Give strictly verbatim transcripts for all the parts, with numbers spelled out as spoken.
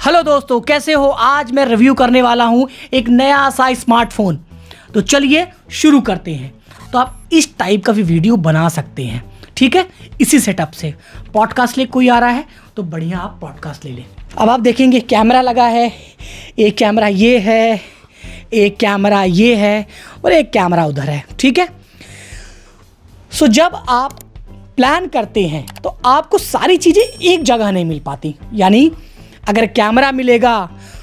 Hello दोस्तों, कैसे हो। आज मैं रिव्यू करने वाला हूं एक नया सा स्मार्टफोन। तो चलिए शुरू करते हैं। तो आप इस टाइप का भी वीडियो बना सकते हैं, ठीक है। इसी सेटअप से पॉडकास्ट ले कोई आ रहा है तो बढ़िया आप पॉडकास्ट ले लें। अब आप देखेंगे कैमरा लगा है, एक कैमरा ये है, एक कैमरा ये है और एक कैमरा उधर है, ठीक है। सो जब आप प्लान करते हैं तो आपको सारी चीज़ें एक जगह नहीं मिल पाती। यानी अगर कैमरा मिलेगा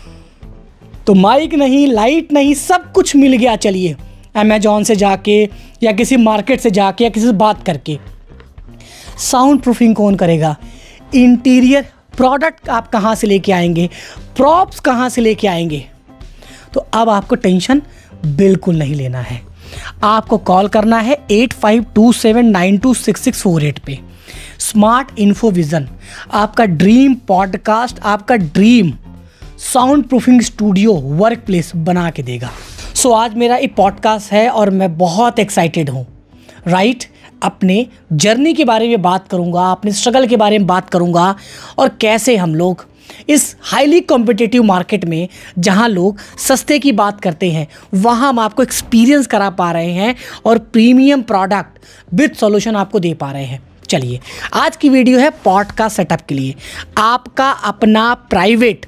तो माइक नहीं, लाइट नहीं, सब कुछ मिल गया। चलिए अमेजॉन से जाके या किसी मार्केट से जाके या किसी से बात करके। साउंड प्रूफिंग कौन करेगा? इंटीरियर प्रोडक्ट आप कहाँ से लेके आएंगे? प्रॉप्स कहाँ से लेके आएंगे? तो अब आपको टेंशन बिल्कुल नहीं लेना है। आपको कॉल करना है eight five two seven nine two six six four eight पे। स्मार्ट इन्फोविज़न आपका ड्रीम पॉडकास्ट, आपका dream sound proofing studio work place बना के देगा। सो आज मेरा एक पॉडकास्ट है और मैं बहुत एक्साइटेड हूँ, राइट। अपने जर्नी के बारे में बात करूँगा, अपने स्ट्रगल के बारे में बात करूँगा और कैसे हम लोग इस हाईली कॉम्पिटिटिव मार्केट में, जहां लोग सस्ते की बात करते हैं, वहां हम आपको एक्सपीरियंस करा पा रहे हैं और प्रीमियम प्रोडक्ट विद सॉल्यूशन आपको दे पा रहे हैं। चलिए आज की वीडियो है पॉडकास्ट सेटअप के लिए। आपका अपना प्राइवेट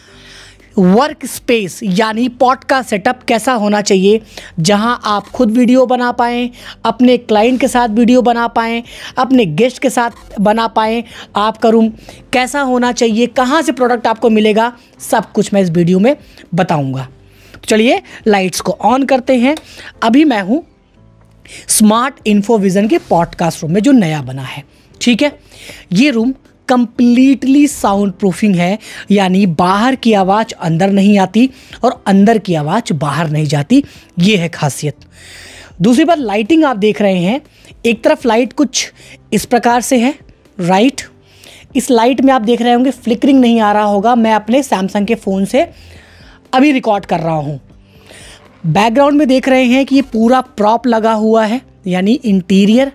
वर्क स्पेस यानी पॉडकास्ट सेटअप कैसा होना चाहिए, जहां आप खुद वीडियो बना पाएँ, अपने क्लाइंट के साथ वीडियो बना पाएँ, अपने गेस्ट के साथ बना पाएँ। आपका रूम कैसा होना चाहिए, कहां से प्रोडक्ट आपको मिलेगा, सब कुछ मैं इस वीडियो में बताऊंगा। तो चलिए लाइट्स को ऑन करते हैं। अभी मैं हूं स्मार्ट इन्फोविज़न के पॉडकास्ट रूम में जो नया बना है, ठीक है। ये रूम कंप्लीटली साउंड प्रूफिंग है, यानी बाहर की आवाज़ अंदर नहीं आती और अंदर की आवाज़ बाहर नहीं जाती। ये है खासियत। दूसरी बात, लाइटिंग आप देख रहे हैं, एक तरफ लाइट कुछ इस प्रकार से है, राइट। इस लाइट में आप देख रहे होंगे फ्लिकरिंग नहीं आ रहा होगा। मैं अपने सैमसंग के फ़ोन से अभी रिकॉर्ड कर रहा हूँ। बैकग्राउंड में देख रहे हैं कि ये पूरा प्रॉप लगा हुआ है, यानी इंटीरियर।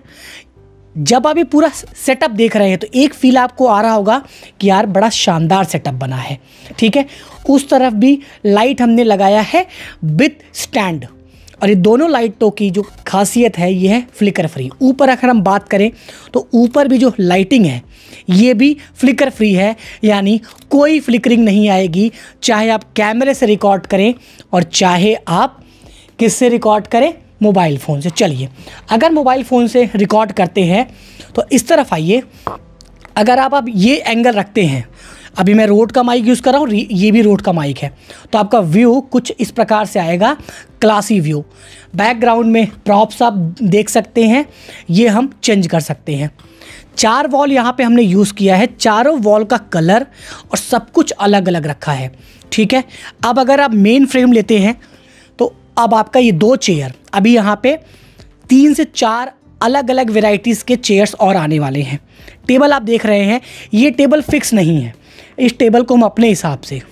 जब आप ये पूरा सेटअप देख रहे हैं तो एक फील आपको आ रहा होगा कि यार बड़ा शानदार सेटअप बना है, ठीक है। उस तरफ भी लाइट हमने लगाया है विथ स्टैंड, और ये दोनों लाइटों की जो खासियत है ये है फ्लिकर फ्री। ऊपर अगर हम बात करें तो ऊपर भी जो लाइटिंग है ये भी फ्लिकर फ्री है, यानी कोई फ्लिकरिंग नहीं आएगी, चाहे आप कैमरे से रिकॉर्ड करें और चाहे आप किससे रिकॉर्ड करें, मोबाइल फ़ोन से। चलिए अगर मोबाइल फ़ोन से रिकॉर्ड करते हैं तो इस तरफ आइए। अगर आप अब ये एंगल रखते हैं, अभी मैं रोड का माइक यूज़ कर रहा हूँ, ये भी रोड का माइक है, तो आपका व्यू कुछ इस प्रकार से आएगा, क्लासी व्यू। बैकग्राउंड में प्रॉप्स आप देख सकते हैं, ये हम चेंज कर सकते हैं। चार वॉल यहाँ पे हमने यूज़ किया है, चारों वॉल का कलर और सब कुछ अलग अलग रखा है, ठीक है। अब अगर आप मेन फ्रेम लेते हैं तो अब आपका ये दो चेयर, अभी यहाँ पे तीन से चार अलग अलग वेराइटीज़ के चेयर्स और आने वाले हैं। टेबल आप देख रहे हैं, ये टेबल फिक्स नहीं है, इस टेबल को हम अपने हिसाब से,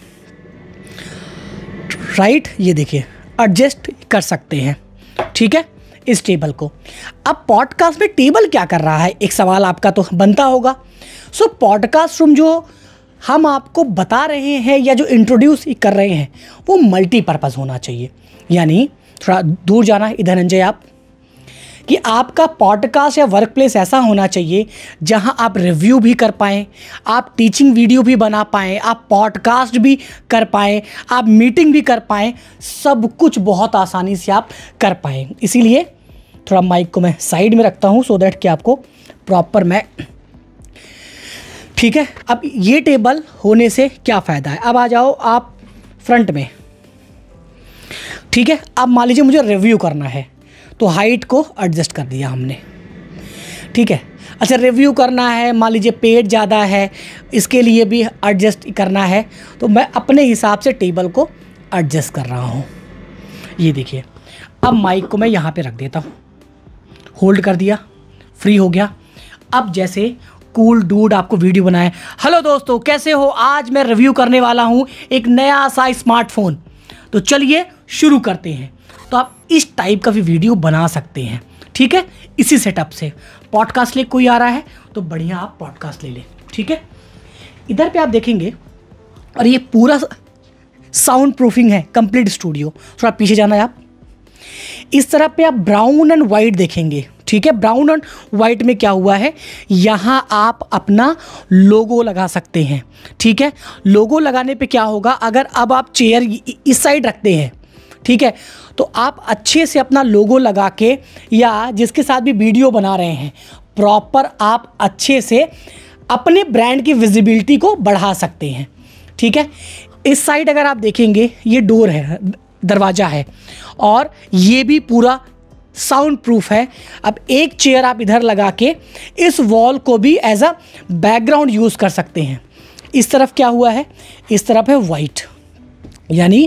राइट, ये देखिए एडजस्ट कर सकते हैं, ठीक है, इस टेबल को। अब पॉडकास्ट में टेबल क्या कर रहा है, एक सवाल आपका तो बनता होगा। सो पॉडकास्ट रूम जो हम आपको बता रहे हैं या जो इंट्रोड्यूस कर रहे हैं वो मल्टीपर्पज़ होना चाहिए। यानी थोड़ा दूर जाना, इधर अंजे आप, कि आपका पॉडकास्ट या वर्क प्लेस ऐसा होना चाहिए जहां आप रिव्यू भी कर पाएँ, आप टीचिंग वीडियो भी बना पाएँ, आप पॉडकास्ट भी कर पाएँ, आप मीटिंग भी कर पाएँ, सब कुछ बहुत आसानी से आप कर पाएँ। इसीलिए थोड़ा माइक को मैं साइड में रखता हूं सो दैट कि आपको प्रॉपर मैं, ठीक है। अब ये टेबल होने से क्या फ़ायदा है, अब आ जाओ आप फ्रंट में, ठीक है। अब मान लीजिए मुझे रिव्यू करना है तो हाइट को एडजस्ट कर दिया हमने, ठीक है। अच्छा, रिव्यू करना है, मान लीजिए पेट ज़्यादा है, इसके लिए भी एडजस्ट करना है, तो मैं अपने हिसाब से टेबल को एडजस्ट कर रहा हूँ। ये देखिए, अब माइक को मैं यहाँ पे रख देता हूँ, होल्ड कर दिया, फ्री हो गया। अब जैसे कूल डूड आपको वीडियो बनाए, हेलो दोस्तों कैसे हो, आज मैं रिव्यू करने वाला हूँ एक नया सा स्मार्टफोन। तो चलिए शुरू करते हैं। तो आप इस टाइप का भी वीडियो बना सकते हैं, ठीक है। इसी सेटअप से पॉडकास्ट ले कोई आ रहा है तो बढ़िया आप पॉडकास्ट ले लें, ठीक है। इधर पे आप देखेंगे और ये पूरा साउंड प्रूफिंग है, कंप्लीट स्टूडियो। थोड़ा पीछे जाना है आप। इस तरह पे आप ब्राउन एंड वाइट देखेंगे, ठीक है। ब्राउन एंड वाइट में क्या हुआ है, यहाँ आप अपना लोगो लगा सकते हैं, ठीक है। लोगो लगाने पे क्या होगा, अगर अब आप चेयर इस साइड रखते हैं, ठीक है, तो आप अच्छे से अपना लोगो लगा के या जिसके साथ भी वीडियो बना रहे हैं प्रॉपर आप अच्छे से अपने ब्रांड की विजिबिलिटी को बढ़ा सकते हैं, ठीक है। इस साइड अगर आप देखेंगे ये डोर है, दरवाज़ा है, और ये भी पूरा साउंड प्रूफ है। अब एक चेयर आप इधर लगा के इस वॉल को भी एज अ बैकग्राउंड यूज़ कर सकते हैं। इस तरफ क्या हुआ है, इस तरफ है वाइट, यानी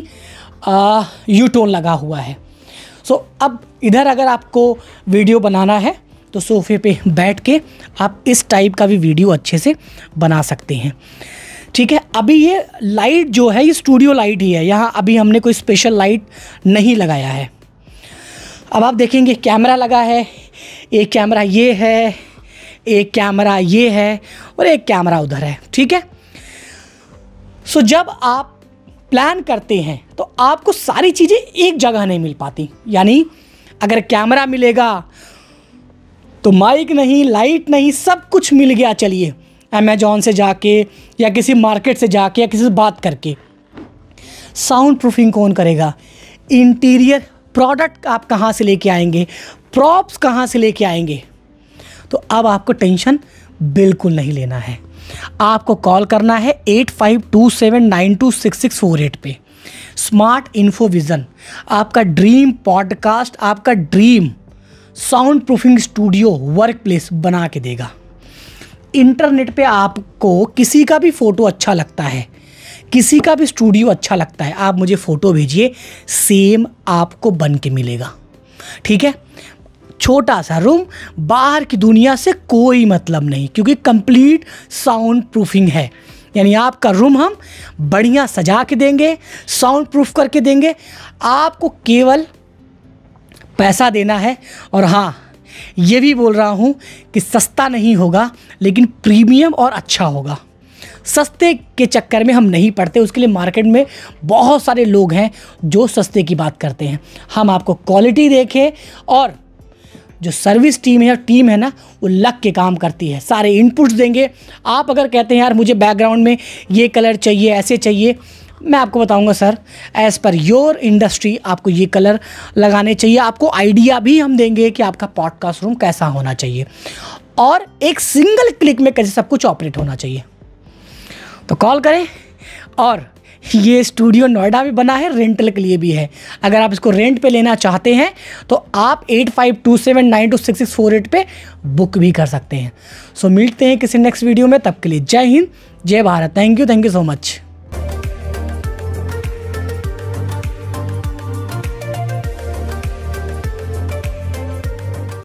यू टोन लगा हुआ है। सो so, अब इधर अगर आपको वीडियो बनाना है तो सोफे पे बैठ के आप इस टाइप का भी वीडियो अच्छे से बना सकते हैं, ठीक है। अभी ये लाइट जो है ये स्टूडियो लाइट ही है, यहाँ अभी हमने कोई स्पेशल लाइट नहीं लगाया है। अब आप देखेंगे कैमरा लगा है, एक कैमरा ये है, एक कैमरा ये है और एक कैमरा उधर है, ठीक है। सो जब आप प्लान करते हैं तो आपको सारी चीज़ें एक जगह नहीं मिल पाती, यानी अगर कैमरा मिलेगा तो माइक नहीं, लाइट नहीं, सब कुछ मिल गया। चलिए अमेजॉन से जाके या किसी मार्केट से जाके या किसी से बात करके साउंड प्रूफिंग कौन करेगा, इंटीरियर प्रोडक्ट आप कहाँ से लेके आएंगे, प्रॉप्स कहाँ से लेके आएंगे। तो अब आपको टेंशन बिल्कुल नहीं लेना है, आपको कॉल करना है eight five two seven nine two six six four eight पे। स्मार्ट इन्फो विज़न आपका ड्रीम पॉडकास्ट, आपका dream sound proofing studio work place बना के देगा। इंटरनेट पे आपको किसी का भी फ़ोटो अच्छा लगता है, किसी का भी स्टूडियो अच्छा लगता है, आप मुझे फ़ोटो भेजिए, सेम आपको बन के मिलेगा, ठीक है। छोटा सा रूम, बाहर की दुनिया से कोई मतलब नहीं, क्योंकि कंप्लीट साउंड प्रूफिंग है। यानी आपका रूम हम बढ़िया सजा के देंगे, साउंड प्रूफ करके देंगे, आपको केवल पैसा देना है। और हाँ, ये भी बोल रहा हूँ कि सस्ता नहीं होगा लेकिन प्रीमियम और अच्छा होगा। सस्ते के चक्कर में हम नहीं पड़ते, उसके लिए मार्केट में बहुत सारे लोग हैं जो सस्ते की बात करते हैं। हम आपको क्वालिटी देखें, और जो सर्विस टीम है टीम है ना, वो लग के काम करती है, सारे इनपुट्स देंगे। आप अगर कहते हैं यार मुझे बैकग्राउंड में ये कलर चाहिए, ऐसे चाहिए, मैं आपको बताऊंगा sir as per your industry आपको ये कलर लगाने चाहिए। आपको आइडिया भी हम देंगे कि आपका पॉडकास्ट रूम कैसा होना चाहिए और एक सिंगल क्लिक में कैसे सब कुछ ऑपरेट होना चाहिए। तो कॉल करें। और ये स्टूडियो नोएडा में बना है, रेंटल के लिए भी है। अगर आप इसको रेंट पे लेना चाहते हैं तो आप eight five two seven nine two six six four eight पे बुक भी कर सकते हैं। सो मिलते हैं किसी नेक्स्ट वीडियो में, तब के लिए जय हिंद, जय Bharat. Thank you, thank you so much.